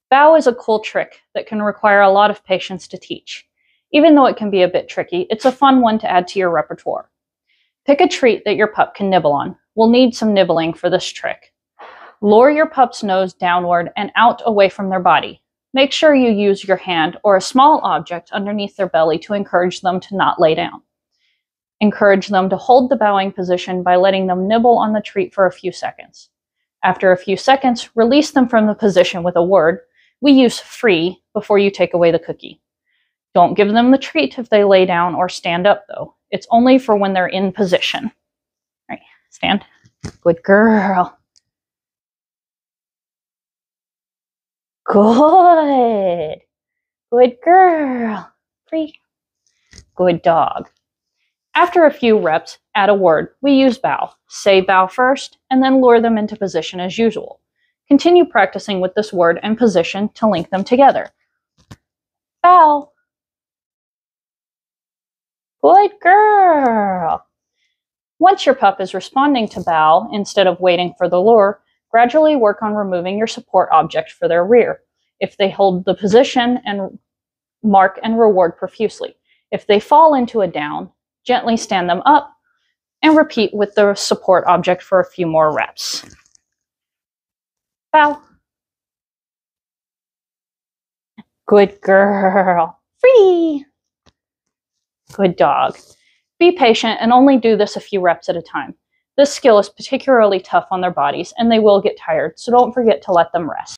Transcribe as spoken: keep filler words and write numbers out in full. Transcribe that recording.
Bow is a cool trick that can require a lot of patience to teach. Even though it can be a bit tricky, it's a fun one to add to your repertoire. Pick a treat that your pup can nibble on. We'll need some nibbling for this trick. Lower your pup's nose downward and out away from their body. Make sure you use your hand or a small object underneath their belly to encourage them to not lay down. Encourage them to hold the bowing position by letting them nibble on the treat for a few seconds. After a few seconds, release them from the position with a word. We use free before you take away the cookie. Don't give them the treat if they lay down or stand up, though. It's only for when they're in position. All right, stand. Good girl. Good. Good girl. Free. Good dog. After a few reps, add a word. We use bow. Say bow first, and then lure them into position as usual. Continue practicing with this word and position to link them together. Bow. Good girl. Once your pup is responding to bow instead of waiting for the lure, gradually work on removing your support object for their rear. If they hold the position, and mark and reward profusely. If they fall into a down, gently stand them up and repeat with the support object for a few more reps. Bow. Good girl. Free. Good dog. Be patient and only do this a few reps at a time. This skill is particularly tough on their bodies and they will get tired, so don't forget to let them rest.